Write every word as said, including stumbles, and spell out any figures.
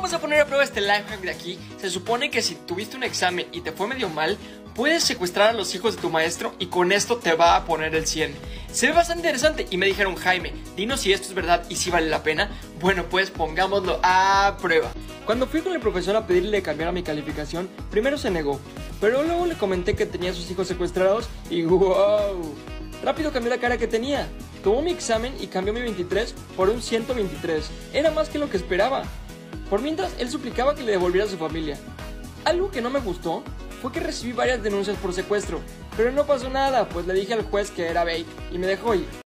vamos a poner a prueba este life hack de aquí. Se supone que si tuviste un examen y te fue medio mal, puedes secuestrar a los hijos de tu maestro y con esto te va a poner el cien. Se ve bastante interesante y me dijeron: Jaime, dinos si esto es verdad y si vale la pena. Bueno, pues pongámoslo a prueba. Cuando fui con el profesor a pedirle que cambiara mi calificación, primero se negó, pero luego le comenté que tenía a sus hijos secuestrados y ¡wow! Rápido cambió la cara que tenía. Tomó mi examen y cambió mi veintitrés por un ciento veintitrés. Era más que lo que esperaba. Por mientras, él suplicaba que le devolviera a su familia. Algo que no me gustó fue que recibí varias denuncias por secuestro, pero no pasó nada, pues le dije al juez que era bait y me dejó ir.